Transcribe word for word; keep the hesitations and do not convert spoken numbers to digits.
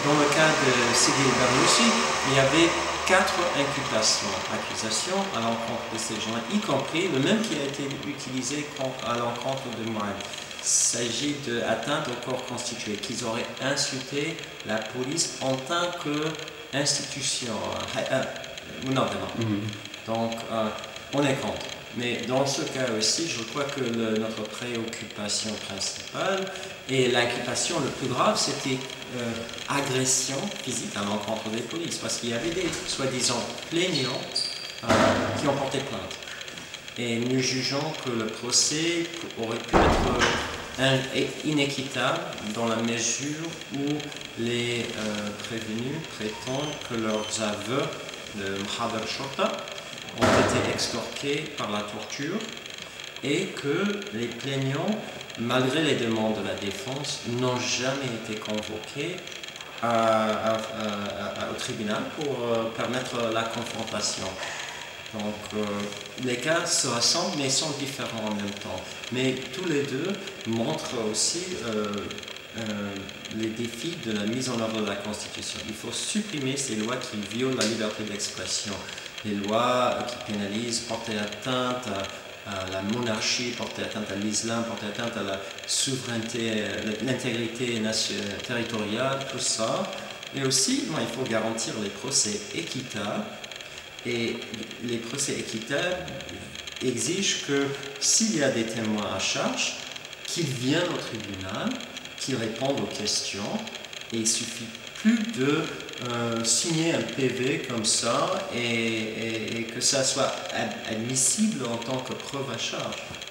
dans le cas de Sidi El-Barouchi, il y avait quatre imputations, accusations à l'encontre de ces gens, y compris le même qui a été utilisé à l'encontre de Mohamed. Il s'agit d'atteinte au corps constitué, qu'ils auraient insulté la police en tant qu'institution. Euh, non, non. Mm-hmm. Donc, euh, on est contre. Mais dans ce cas aussi, je crois que le, notre préoccupation principale et l'inculpation le plus grave, c'était euh, agression physique à l'encontre des polices, parce qu'il y avait des soi-disant plaignants euh, qui ont porté plainte. Et nous jugeons que le procès aurait pu être un, inéquitable dans la mesure où les euh, prévenus prétendent que leurs aveux de Mkhader Shorta ont été extorqués par la torture et que les plaignants, malgré les demandes de la défense, n'ont jamais été convoqués à, à, à, au tribunal pour euh, permettre la confrontation. Donc euh, les cas se ressemblent mais sont différents en même temps. Mais tous les deux montrent aussi euh, euh, les défis de la mise en œuvre de la Constitution. Il faut supprimer ces lois qui violent la liberté d'expression. Les lois qui pénalisent, porter atteinte à, à la monarchie, porter atteinte à l'islam, porter atteinte à la souveraineté, l'intégrité territoriale, tout ça. Mais aussi, bon, il faut garantir les procès équitables. Et les procès équitables exigent que s'il y a des témoins à charge, qu'ils viennent au tribunal, qu'ils répondent aux questions, et il suffit plus de euh, signer un P V comme ça et, et, et que ça soit admissible en tant que preuve à charge.